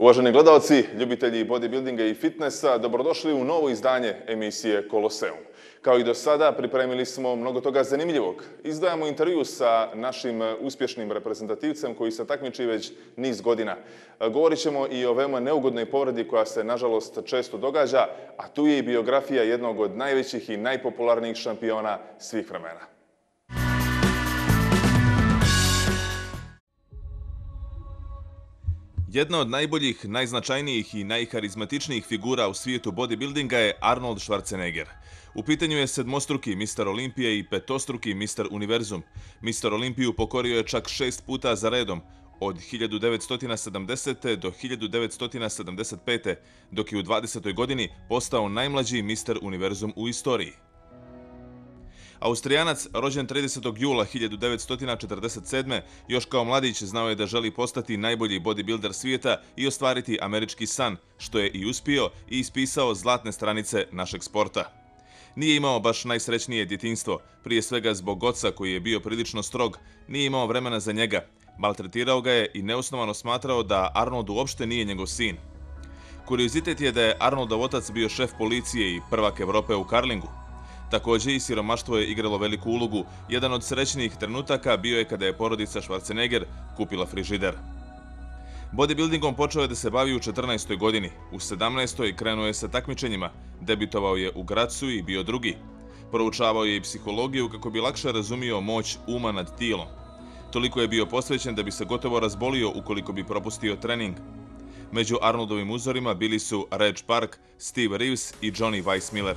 Uvaženi gledalci, ljubitelji bodybuildinga i fitnessa, dobrodošli u novo izdanje emisije Koloseum. Kao i do sada, pripremili smo mnogo toga zanimljivog. Izdajemo intervju sa našim uspješnim reprezentativcem koji se takmiči već niz godina. Govorit ćemo i o veoma neugodnoj povredi koja se, nažalost, često događa, a tu je i biografija jednog od najvećih i najpopularnijih šampiona svih vremena. Jedna od najboljih, najznačajnijih i najharizmatičnijih figura u svijetu bodybuildinga je Arnold Schwarzenegger. U pitanju je sedmostruki Mr. Olimpije i petostruki Mr. Univerzum. Mr. Olimpiju pokorio je čak 6 puta za redom, od 1970. do 1975. dok je u 20. godini postao najmlađi Mr. Univerzum u istoriji. Austrijanac, rođen 30. jula 1947. još kao mladić znao je da želi postati najbolji bodybuilder svijeta i ostvariti američki san, što je i uspio i ispisao zlatne stranice našeg sporta. Nije imao baš najsrećnije djetinjstvo, prije svega zbog oca koji je bio prilično strog, nije imao vremena za njega, maltretirao ga je i neosnovano smatrao da Arnold uopšte nije njegov sin. Kuriozitet je da je Arnoldov otac bio šef policije i prvak Evrope u karlingu. Također i siromaštvo je igralo veliku ulogu. Jedan od srećnijih trenutaka bio je kada je porodica Schwarzenegger kupila frižider. Bodybuildingom počeo je da se bavi u 14. godini. U 17. krenuo je sa takmičenjima. Debitovao je u Grazu i bio drugi. Proučavao je i psihologiju kako bi lakše razumio moć uma nad tijelom. Toliko je bio posvećen da bi se gotovo razbolio ukoliko bi propustio trening. Među Arnoldovim uzorima bili su Reg Park, Steve Reeves i Johnny Weissmuller.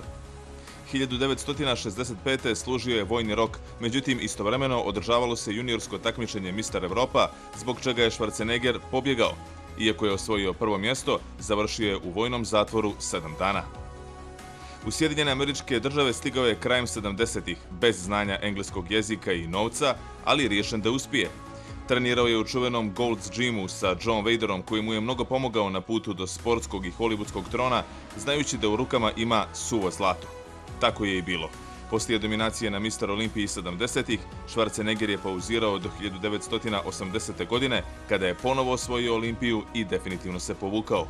1965. služio je vojni rok, međutim istovremeno održavalo se juniorsko takmičenje Mr. Evropa, zbog čega je Schwarzenegger pobjegao. Iako je osvojio prvo mjesto, završio je u vojnom zatvoru 7 dana. U Sjedinjene Američke Države stigao je krajem 70-ih, bez znanja engleskog jezika i novca, ali riješen da uspije. Trenirao je u čuvenom Gold's Gymu sa John Vaderom, koji mu je mnogo pomogao na putu do sportskog i hollywoodskog trona, znajući da u rukama ima suvo zlato. Tako je i bilo. Poslije dominacije na Mr. Olimpiji 70-ih, Schwarzenegger je pauzirao do 1980. godine, kada je ponovo osvojio Olimpiju i definitivno se povukao.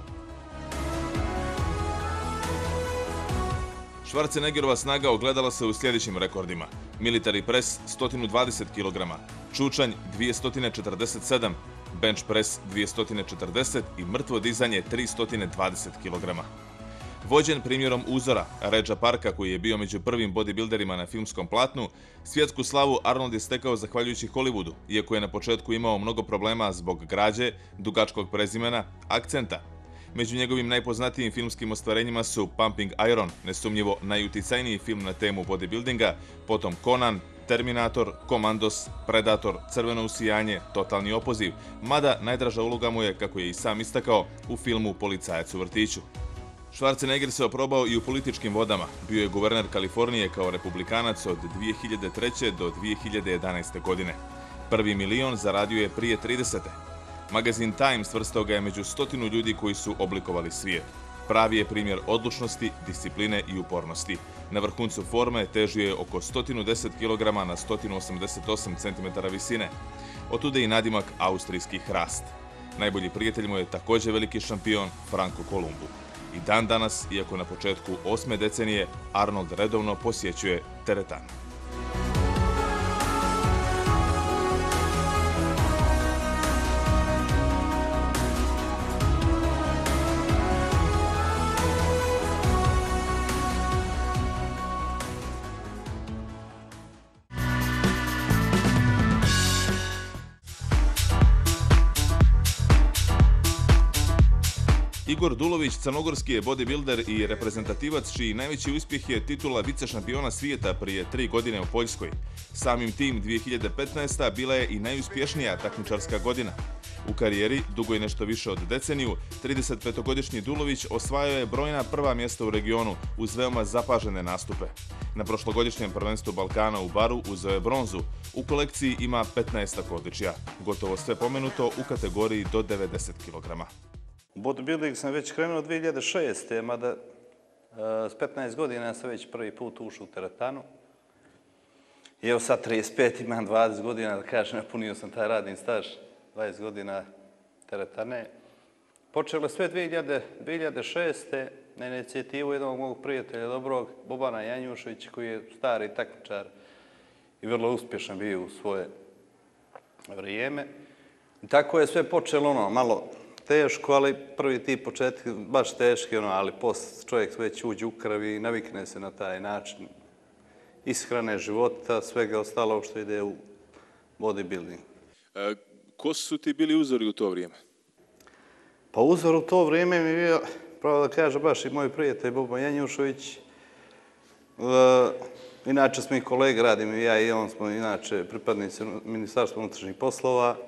Schwarzeneggerova snaga ogledala se u sljedećim rekordima. Military press 120 kg, čučanj 247, bench press 240 i mrtvo dizanje 320 kg. Vođen primjerom uzora, Rega Parka, koji je bio među prvim bodybuilderima na filmskom platnu, svjetsku slavu Arnold je stekao zahvaljujući Hollywoodu, iako je na početku imao mnogo problema zbog građe, dugačkog prezimena, akcenta. Među njegovim najpoznatijim filmskim ostvarenjima su Pumping Iron, nesumnjivo najuticajniji film na temu bodybuildinga, potom Conan, Terminator, Commandos, Predator, Crveno usijanje, Totalni opoziv, mada najdraža uloga mu je, kako je i sam istakao, u filmu Policajac u vrtiću. Schwarzenegger se oprobao i u političkim vodama. Bio je guverner Kalifornije kao republikanac od 2003. do 2011. godine. Prvi milion zaradio je prije 30. Magazin Time svrstao ga je među 100 ljudi koji su oblikovali svijet. Pravi je primjer odlučnosti, discipline i upornosti. Na vrhuncu forme težio je oko 110 kg na 188 cm visine. Otuda i nadimak austrijski hrast. Najbolji prijatelj mu je također veliki šampion Franco Columbu. I dan danas, iako na početku 8. decenije, Arnold redovno posjećuje teretanu. Igor Dulović, crnogorski je bodybuilder i reprezentativac čiji najveći uspjeh je titula vice šampiona svijeta prije 3 godine u Poljskoj. Samim tim 2015. bila je i najuspješnija takmičarska godina. U karijeri, dugo je nešto više od deceniju, 35-godišnji Dulović osvajao je brojna prva mjesta u regionu uz veoma zapažene nastupe. Na prošlogodišnjem prvenstvu Balkana u Baru uzeo je bronzu. U kolekciji ima 15 odličja, gotovo sve pomenuto u kategoriji do 90 kg. U bodybuilding sam već krenuo 2006. Mada s 15 godina sam već prvi put ušao u teretanu. I evo sad 35, imam 20 godina, da kažem, napunio sam taj radni staž, 20 godina teretane. Počelo sve 2006. na inicijativu jednog mog prijatelja dobrog, Bobana Janjuševića, koji je stari takmičar i vrlo uspješan bio u svoje vrijeme. I tako je sve počelo malo teško, ali prvi ti početki baš teški, ali posle čovjek već uđe u krv i navikne se na taj način ishrane života, svega ostalog što ide u bodybuilding. Ko su ti bili uzori u to vrijeme? Pa uzor u to vrijeme mi je bio, pravo da kažem, baš i moj prijatelj Boban Janjušević. Inače smo i kolege, radim i ja i on smo inače pripadnici Ministarstva unutrašnjih poslova.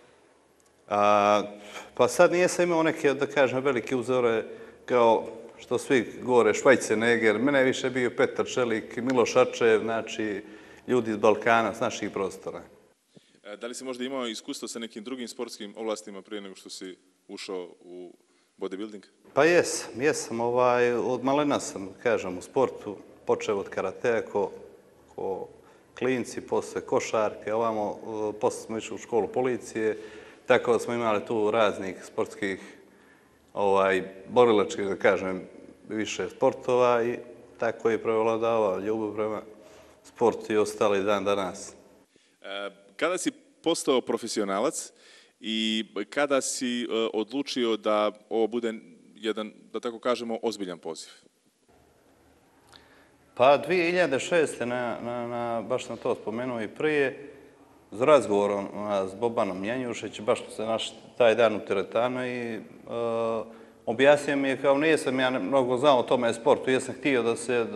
Pa sad nijesam imao neke, da kažem, velike uzore kao što svi govore Schwarzenegger. Mene je više bio Petar Čelik, Miloš Ačev, znači ljudi iz Balkana, s naših prostora. Da li si možda imao iskustvo sa nekim drugim sportskim ovlastima prije nego što si ušao u bodybuilding? Pa jesam. Od malena sam, kažem, u sportu. Počeo od karatea ko klinci, posle košarke, ovamo, posle smo išli u školu policije, tako da smo imali tu raznih sportskih, borilačkih, da kažem, više sportova i tako je prevladavao ljubav prema sportu i ostali dan danas. Kada si postao profesionalac i kada si odlučio da ovo bude jedan, da tako kažemo, ozbiljan poziv? Pa 2006. Baš sam to spomenuo i prije, s razgovorom s Bobanom Janjuševićem, baš smo se našli taj dan u teretanu i objasnio mi je kao nisam ja mnogo znao o tome sportu, jesam htio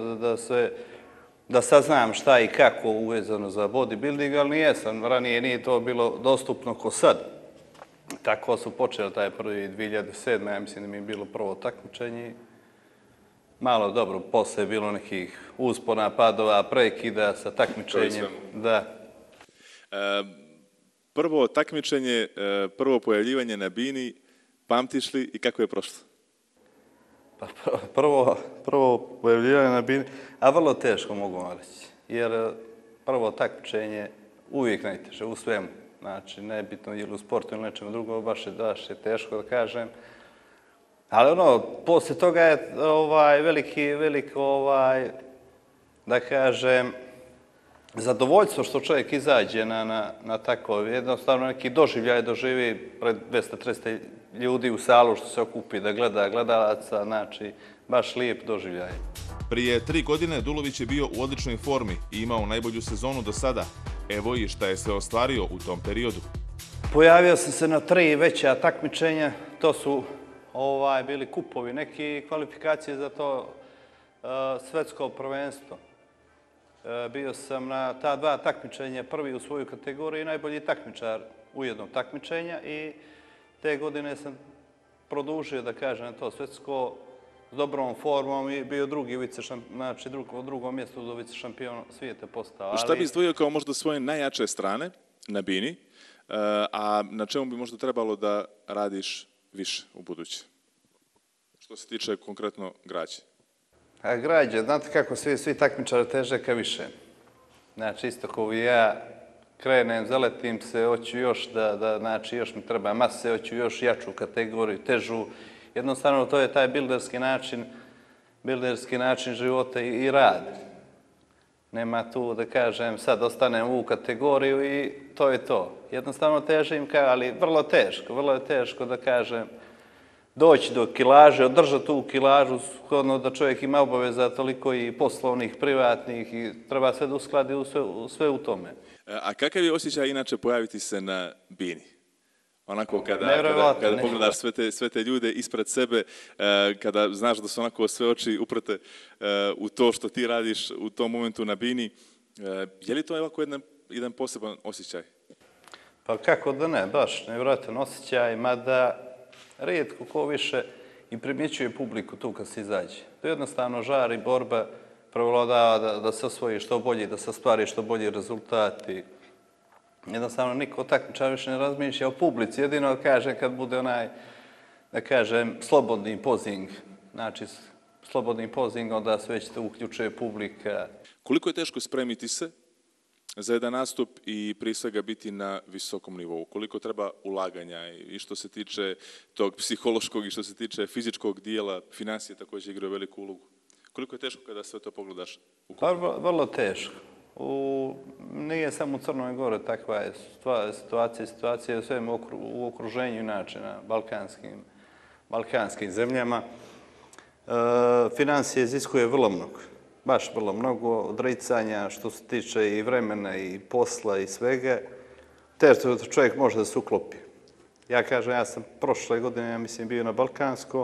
da saznam šta i kako uvezano za bodybuilding, ali nijesam, ranije nije to bilo dostupno ko sad. Tako su počeli taj prvi 2007. Ja mislim da mi je bilo prvo takmičenje. Malo dobro, posle je bilo nekih uspona, padova, prekida sa takmičenjem. Da. Prvo takmičenje, prvo pojavljivanje na bini, pamtiš li i kako je prošlo? Pa prvo pojavljivanje na bini, a vrlo teško mogu vam reći. Jer prvo takmičenje uvijek najteže, u svemu. Znači, nebitno ili u sportu ili nečemu drugom, baš je teško da kažem. Ali poslije toga je veliko, da kažem, zadovoljstvo što čovjek izađe na tako, jednostavno neki doživljaj doživi pred 200-300 ljudi u salu što se okupi da gleda gledalaca, znači baš lijep doživljaj. Prije 3 godine Dulović je bio u odličnoj formi i imao najbolju sezonu do sada. Evo i šta je sve ostvario u tom periodu. Pojavio sam se na 3 veća takmičenja, to su bili kupovi, neki kvalifikacije za to svetsko prvenstvo. Bio sam na ta 2 takmičenja, prvi u svoju kategoriju i najbolji takmičar ujednog takmičenja i te godine sam produžio, da kažem, na to svetsko s dobrom formom i bio znači drugom mjestu za vice šampion svijeta postao. Šta bi izdvojio kao možda svoje najjače strane na bini, a na čemu bi možda trebalo da radiš više u buduće? Što se tiče konkretno građe. A građe, znate kako svi takmičari teže ka više. Znači, isto kao i ja, krenem, zaletim se, hoću još znači, još mi treba mase, hoću još jaču kategoriju, težu. Jednostavno, to je taj bilderski način života i rad. Nema tu, da kažem, sad ostanem u kategoriju i to je to. Jednostavno težim, ali vrlo je teško, da kažem, doći do kilaže, održati tu kilažu, shodno da čovjek ima obaveza toliko i poslovnih, privatnih i treba sve da uskladi sve u tome. A kakav je osjećaj inače pojaviti se na bini? Onako kada pogledaš sve te ljude ispred sebe, kada znaš da su onako sve oči uprte u to što ti radiš u tom momentu na bini, je li to ovako jedan poseban osjećaj? Pa kako da ne, baš nevjerojatan osjećaj, mada rijetko ko više i primjećuje publiku tu kad se izađe. To je jednostavno žar i borba prevladava da se osvoji što bolji, da se ostvari što bolji rezultati. Jednostavno niko takmičar više ne razmišlja o publici, jedino kažem kad bude onaj, da kažem, slobodni pozing. Znači, slobodni pozing, onda sve već te uključuje publika. Koliko je teško spremiti se za jedan nastup i prije svega biti na visokom nivou? Koliko treba ulaganja i što se tiče tog psihološkog i što se tiče fizičkog dijela, financije također igraju veliku ulogu? Koliko je teško kada sve to pogledaš? Pa vrlo teško. Nije samo u Crnoj Gori takva je situacija u svem u okruženju inače na balkanskim zemljama. Financije iziskuje vrlo mnogo. Baš vrlo mnogo odricanja što se tiče i vremena i posla i svega. Teško čovjek može da se uklopi. Ja kažem, ja sam prošle godine, ja mislim, bio na Balkansko.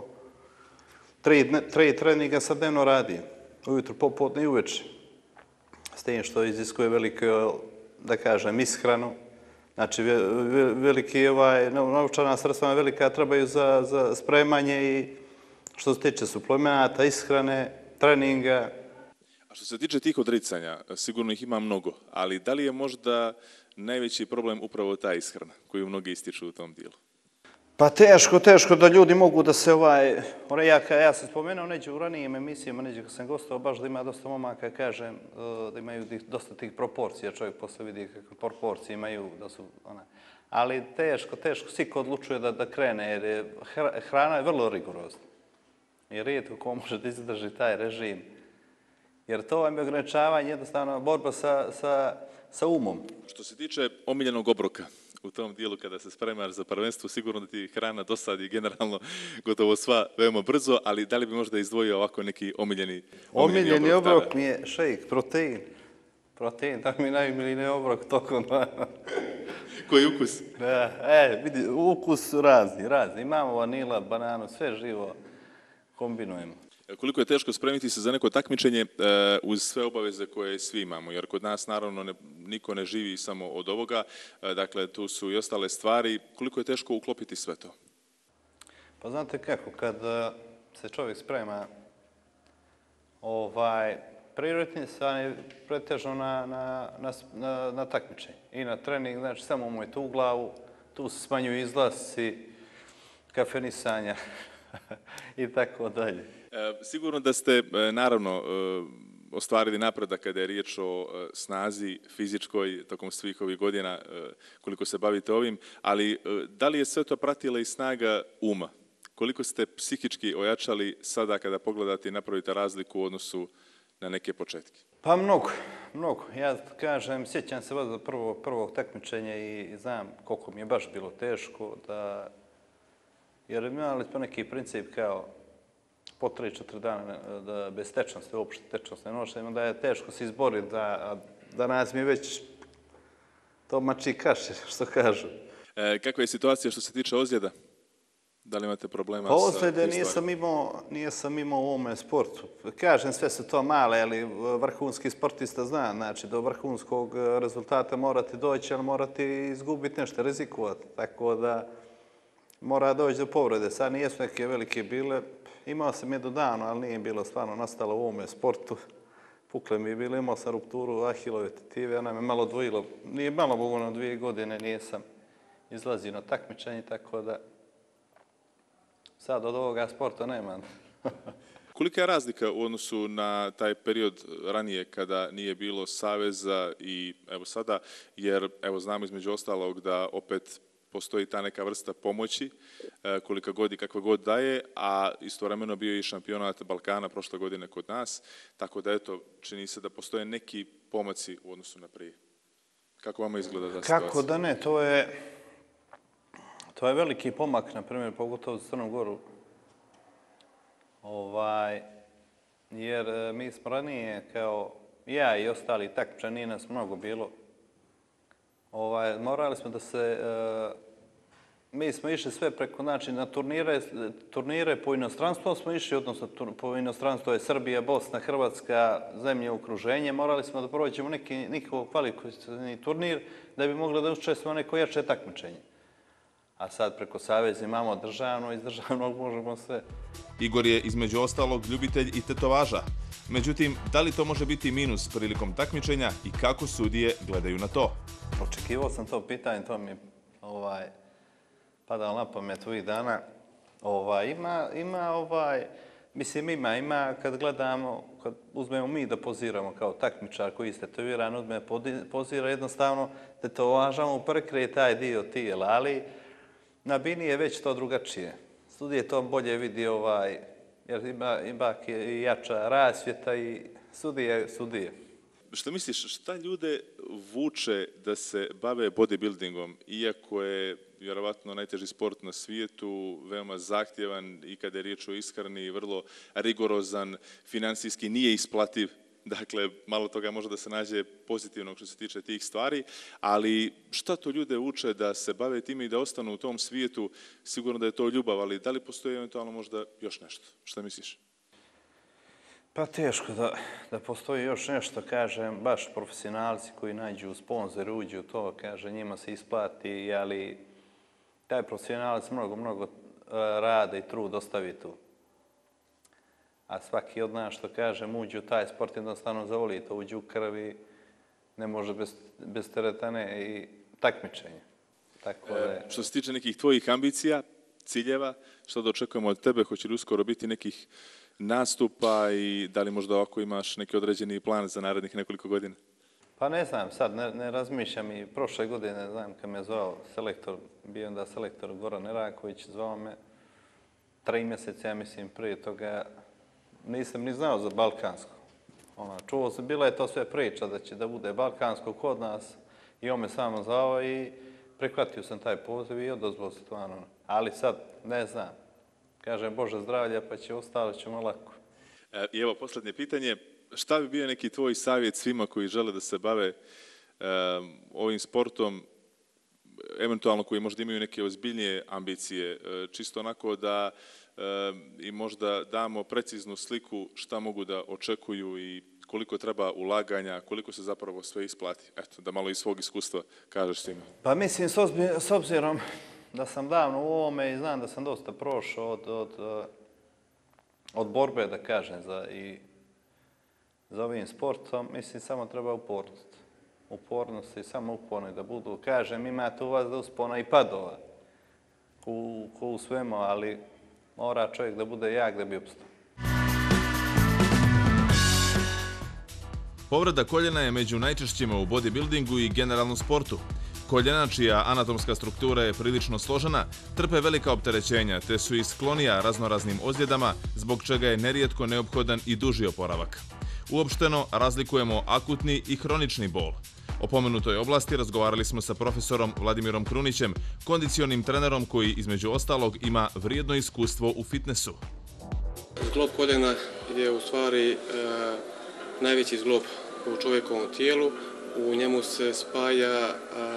3 treninga sam dnevno radio. Ujutro, popodne i uveče. S tim što iziskuje veliko, da kažem, ishranu. Znači, veliki novčana sredstva velika trebaju za spremanje i što se tiče suplemenata, ishrane, treninga. A što se tiče tih odricanja, sigurno ih ima mnogo, ali da li je možda najveći problem upravo ta ishrana koju mnogi ističu u tom dijelu? Pa teško da ljudi mogu da se ja sam spomenuo neđe u ranijim emisijama, neđe kad sam gostao, baš da ima dosta momaka, kažem, da imaju dosta tih proporcija, čovjek posle vidi kakve proporcije imaju, da su ali teško, svi ko odlučuje da krene, jer hrana je vrlo rigorozna. I rijetko ko može da izdrži taj režim. Jer to vam je ograničavanje, jednostavno borba sa umom. Što se tiče omiljenog obroka u tom dijelu kada se spremaš za prvenstvo, sigurno da ti hrana dosadi generalno gotovo sva veoma brzo, ali da li bi možda izdvojio ovako neki omiljeni obrok mi je šejk, protein. Protein, tako mi je najmiljeni obrok tokom dana. Koji ukus? Vidi, ukus razni. Imamo vanila, bananu, sve živo kombinujemo. Koliko je teško spremiti se za neko takmičenje uz sve obaveze koje svi imamo, jer kod nas naravno niko ne živi samo od ovoga, dakle tu su i ostale stvari. Koliko je teško uklopiti sve to? Pa znate kako, kad se čovjek sprema, prioritetni stvar je pretežno na takmičenje i na trening, znači samo umojte u glavu, tu se smanjuju izlasci, kafenisanja i tako dalje. Sigurno da ste, naravno, ostvarili napredak kada je riječ o snazi fizičkoj tokom svih ovih godina koliko se bavite ovim, ali da li je sve to pratila i snaga uma? Koliko ste psihički ojačali sada kada pogledate i napravite razliku u odnosu na neke početke? Pa mnogo. Ja kažem, sjećam se vas za prvog takmičenja i znam koliko mi je baš bilo teško, jer imali smo neki princip kao po 3-4 dana da bez tečnosti, uopšte tečnosti ne nošenja, da je teško se izboriti, da nas mi već to mači kaše, što kažu. Kakva je situacija što se tiče ozljeda? Da li imate problema sa ozljede nisam imao u ovome sportu. Kažem, sve su to male, ali vrhunski sportista zna, znači do vrhunskog rezultata morate doći, ali morate izgubiti nešto, rizikovati. Tako da mora doći do povrede. Sad nijesu neke velike bile. Imao sam jednu danu, ali nije bilo stvarno nastalo u ovome sportu. Pukle mi je bilo, imao sam rupturu ahilove tetive, ona me malo dvojila. Nije malo bogno, 2 godine nisam izlazio na takmičenje, tako da sad od ovoga sporta nema. Kolika je razlika u odnosu na taj period ranije kada nije bilo saveza i evo sada, jer evo znamo između ostalog da opet postoji ta neka vrsta pomoći, kolika god i kakva god daje, a istovremeno bio i šampionat Balkana prošle godine kod nas, tako da eto, čini se da postoje neki pomaci u odnosu na prije. Kako vama izgleda ta situacija? Kako da ne, to je veliki pomak, na primjer, pogotovo za Crnu Goru. Jer mi smo ranije, kao ja i ostali takmičari, nije nas mnogo bilo, morali smo da se, mi smo išli sve preko, znači na turnire po inostranstvu smo išli, odnosno po inostranstvu je Srbija, Bosna, Hrvatska, zemlje okruženje, morali smo da prođemo nikakav kvalifikativni turnir da bi mogli da učestvujemo neko jače takmičenje. A sad preko saveza imamo državno, iz državnog možemo sve. Igor je između ostalog ljubitelj i tetovaža. Međutim, da li to može biti minus prilikom takmičenja i kako sudije gledaju na to? Očekivao sam to pitanje, to mi je padalo na pamet ovih dana. Mislim, ima, kad gledamo, kad uzmemo mi da poziramo kao takmičar koji je tetoviran, uzme pozira, jednostavno tetovažamo prekrije taj dio tijela, ali na bini je već to drugačije. Studije to bolje vidi, jer ima jača rasvjeta i sudije. Što misliš, šta ljude vuče da se bave bodybuildingom, iako je vjerovatno najteži sport na svijetu, veoma zahtjevan i kada je riječ o ishrani, vrlo rigorozan, financijski nije isplativ, dakle, malo toga može da se nađe pozitivnog što se tiče tih stvari, ali šta to ljude uče da se bave time i da ostanu u tom svijetu? Sigurno da je to ljubav, ali da li postoji eventualno možda još nešto? Šta misliš? Pa teško da postoji još nešto, kažem, baš profesionalci koji nađu sponzor, uđu u to, kaže, njima se isplati, ali taj profesionalac mnogo rada i trud ostavi tu. A svaki od nas, što kažem, uđu u taj sport, jednostavno zavoli to, uđu u krvi, ne može bez teretane i takmičenja. Što se tiče nekih tvojih ambicija, ciljeva, što da očekujemo od tebe, hoće li uskoro biti nekih nastupa i da li možda ovako imaš neki određeni plan za narednih nekoliko godina? Pa ne znam, sad ne razmišljam i prošle godine, ne znam, kad me zvao selektor, bio onda selektor Goran Eraković, zvao me 3 mjeseca, ja mislim, prije toga nisam ni znao za balkansko. Čuo sam, bila je to sve priča da će da bude balkansko kod nas i on me samo zvao i prihvatio sam taj poziv i odozvao se to. Ali sad, ne znam. Kažem, Bože zdravlja, pa ostalo ćemo lako. I evo, posljednje pitanje. Šta bi bio neki tvoj savjet svima koji žele da se bave ovim sportom, eventualno koji možda imaju neke ozbiljnije ambicije, čisto onako da im možda damo preciznu sliku šta mogu da očekuju i koliko treba ulaganja, koliko se zapravo sve isplati? Eto, da malo iz svog iskustva kažeš svima. Pa mislim, s obzirom da sam davno u ovome i znam da sam dosta prošao od borbe, da kažem, za ovim sportom, mislim, samo treba upornost. Upornost i samo uporni da budu. Kažem, imate u vas da uspona i padova, ko u svemu, ali mora čovjek da bude jak da bi opstao. Povreda koljena je među najčešćima u bodybuildingu i generalnom sportu. Koljena, čija anatomska struktura je prilično složena, trpe velika opterećenja te su i sklonija raznoraznim ozljedama, zbog čega je nerijetko neophodan i duži oporavak. Uopšteno razlikujemo akutni i hronični bol. O pomenutoj oblasti razgovarali smo sa profesorom Vladimirom Krunićem, kondicionim trenerom koji, između ostalog, ima vrijedno iskustvo u fitnessu. Zglob koljena je u stvari najveći zglob u čovjekovom tijelu. U njemu se spaja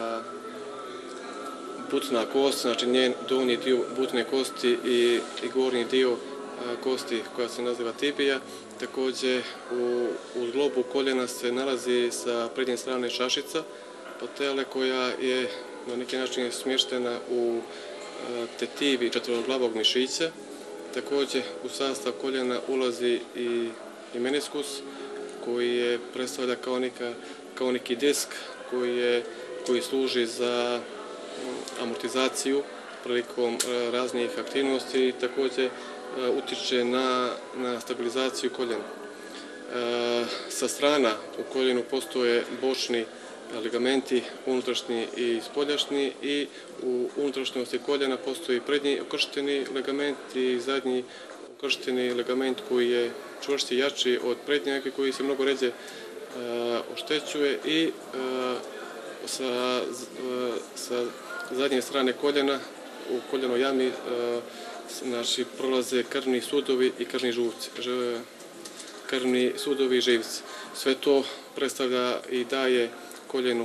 butna kost, znači njen donji dio butne kosti i gornji dio kosti koja se naziva tibija. Također u zglobu koljena se nalazi sa prednje strane čašica patele koja je na neki način smještena u tetivi četveroglavog mišića. Također u sastav koljena ulazi i meniskus koji je predstavlja kao neki disk koji služi za amortizaciju prilikom raznih aktivnosti i također utiče na stabilizaciju koljena. Sa strana u koljenu postoje bočni ligamenti, unutrašnji i spoljašnji, i u unutrašnjosti koljena postoji prednji okršteni ligament i zadnji okršteni ligament koji je čvršći, jači od prednjeg i koji se mnogo ređe oštećuje, i sa zadnje strane koljena u koljenoj jami prolaze krvni sudovi i krvni sudovi i živci. Sve to predstavlja i daje koljenu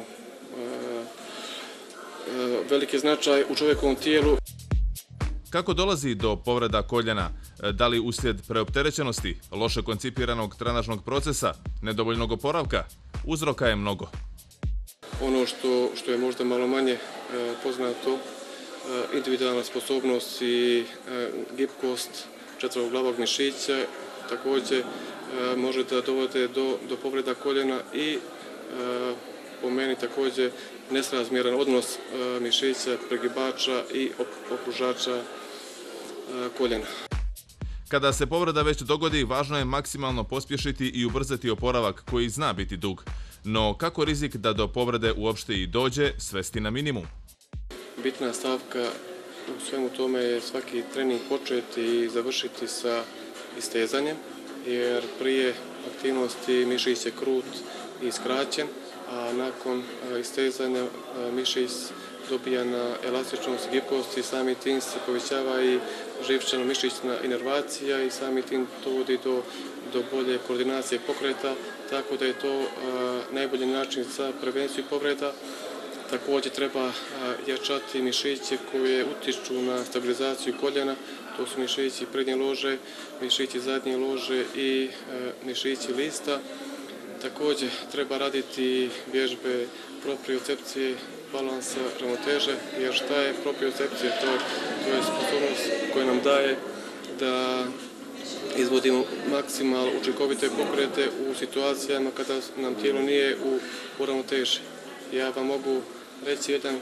veliki značaj u čovjekovom tijelu. Kako dolazi do povreda koljena? Da li uslijed preopterećenosti, loše koncipiranog trenažnog procesa, nedovoljnog oporavka? Uzroka je mnogo. Ono što je možda malo manje poznato, individualna sposobnost i gibkost četveroglavog mišića također može da dovode do povreda koljena i po meni također nesrazmjeran odnos mišića, pregibača i opružača koljena. Kada se povreda već dogodi, važno je maksimalno pospješiti i ubrzati oporavak koji zna biti dug. No kako rizik da do povrede uopšte i dođe svesti na minimum? Bitna stavka u svemu tome je svaki trening početi i završiti sa istezanjem, jer prije aktivnosti mišić je krut i skraćen, a nakon istezanja mišić dobija na elastičnost i gibkost i sami tim se povećava i živčano-mišićna inervacija i sami tim to vodi do bolje koordinacije pokreta, tako da je to najbolji način za prevenciju povreda. Također treba jačati mišiće koje utiču na stabilizaciju koljena, to su mišići prednje lože, mišići zadnje lože i mišići lista. Također treba raditi vježbe propriocepcije, balansa, ravnoteže, jer šta je propriocepcija? To je sposobnost koja nam daje da izvodimo maksimalno učinkovite pokrete u situacijama kada nam tijelo nije u ravnoteži. Ja vam mogu reći jedan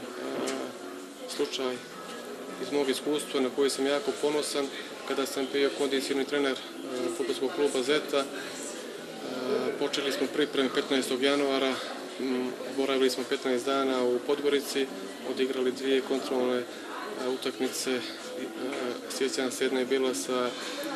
slučaj iz mog iskustva na koji sam jako ponosan. Kada sam bio kondicioni trener fudbalskog kluba Zeta, počeli smo pripreme 15. januara, boravili smo 15 dana u Podgorici, odigrali 2 kontrolne utakmice. Sjećam se, jedna je bila sa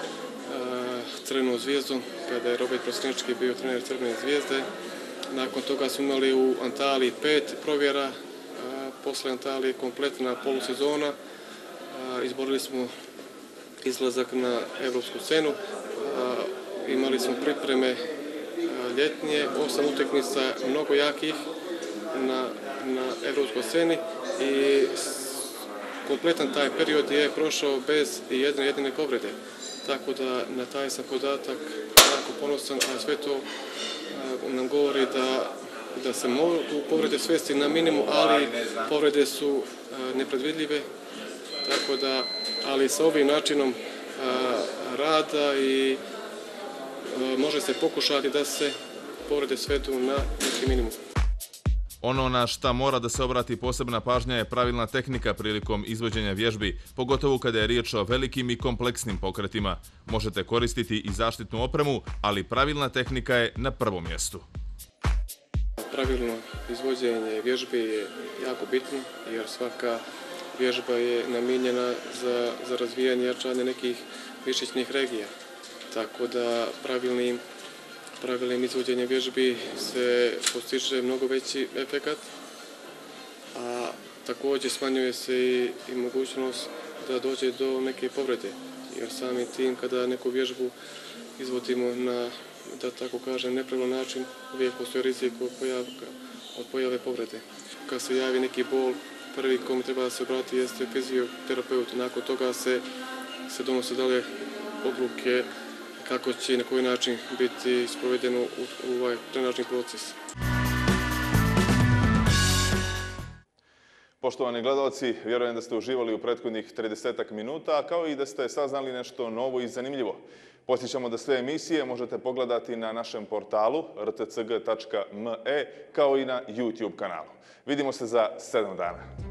Crvenom zvijezdom, kada je Robert Prosnički bio trener Crvene zvijezde. Nakon toga smo imali u Antaliji 5 provjera, posle Antalije kompletna polusezona. Izborili smo izlazak na evropsku scenu, imali smo pripreme ljetnje, 8 utakmica mnogo jakih na evropskoj sceni i kompletan taj period je prošao bez jedine povrede. Tako da na taj sam podatak jako ponosan, a sve to nam govori da se mogu povrede svesti na minimum, ali povrede su nepredvidljive, tako da, ali sa ovim načinom rada i može se pokušati da se povrede svedu na neki minimum. Ono na šta mora da se obrati posebna pažnja je pravilna tehnika prilikom izvođenja vježbi, pogotovo kada je riječ o velikim i kompleksnim pokretima. Možete koristiti i zaštitnu opremu, ali pravilna tehnika je na prvom mjestu. Pravilno izvođenje vježbe je jako bitno, jer svaka vježba je namijenjena za razvijanje i jačanje nekih mišićnih regija. Tako da pravilnim izvođenjem vježbi se postiže mnogo veći efekat, a također smanjuje se i mogućnost da dođe do neke povrede, jer sami tim kada neku vježbu izvodimo na, da tako kažem, nepravilan način, uvijek postoji rizik od pojave povrede. Kad se javi neki bol, prvi kome treba da se obrati jeste fizioterapeut. Nakon toga se donose dalje odluke kako će i na koji način biti sprovedeno u ovaj trenažni proces. Poštovani gledalci, vjerujem da ste uživali u prethodnih 30 minuta, kao i da ste saznali nešto novo i zanimljivo. Podsjećamo da sve emisije možete pogledati na našem portalu rtcg.me kao i na YouTube kanalu. Vidimo se za 7 dana.